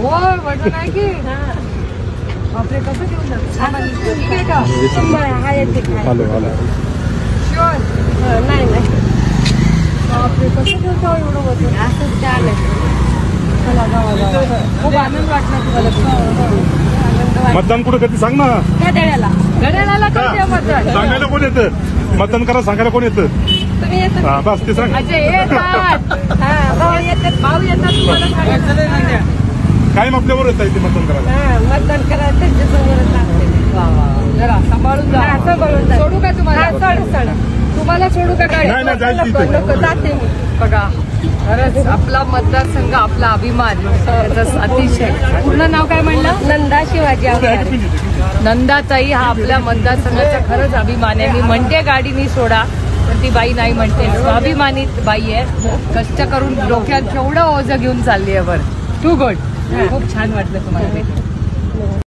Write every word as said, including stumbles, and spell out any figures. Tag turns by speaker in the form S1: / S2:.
S1: हो वजन आहे की बापरे कसं घेऊन जातो ठीक आहे का
S2: हा येते
S3: हॅलो हॅलो
S1: शुअर
S2: नाही नाही
S1: बापरे कसं घेऊन एवढं वजन
S2: असं चालेल
S1: चला जावा जावा खूप आनंद वाटला तुम्हाला
S3: मतदान कुठं कधी सांग ना
S2: घड्याळाला
S1: घड्याळाला कधी मतदान
S3: सांगायला कोण येतं मतदान करा सांगायला कोण येतं
S2: तुम्ही येतात
S3: हा बस ते सांग
S1: अच्छा येतात
S2: हा भाऊ येतात
S1: भाऊ येतात तुम्हाला सांगायचं
S3: कायम आपल्यावर येत आहे ते मतदान करायला
S2: हा मतदान करायला त्यांच्या समोरच लागते
S1: जरा सांभाळून जा
S2: हा, सांभाळून जा.
S1: सोडू का तुम्हाला
S2: हा, सोडा, सोडा.
S1: तुम्हाला सोडू का काय
S3: नाही नाही जायचं
S2: नको,
S3: इथे
S2: नको, जाते मी
S1: बघा खरंच आपला मतदारसंघ आपला अभिमान त्याचा अतिशय पूर्ण नाव काय म्हणलं
S2: नंदा शिवाजी अवतारे.
S1: नंदाताई हा आपल्या मतदारसंघाचा खरंच अभिमान आहे. मी म्हणते गाडीनी सोडा पण ती बाई नाही म्हणते स्वाभिमानित बाई आहे. कष्ट करून डोक्यात केवढं ओझं घेऊन चालली आहे वर टू गुड खूप छान वाटलं तुम्हाला भेटून.